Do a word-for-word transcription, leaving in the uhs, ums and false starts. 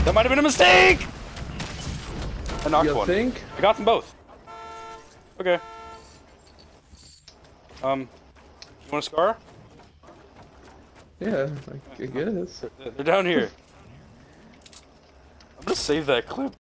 That might have been a mistake! I knocked You one. think? I got them both. Okay. Um, you want a scar? Yeah, I guess. They're down here. I'm gonna save that clip.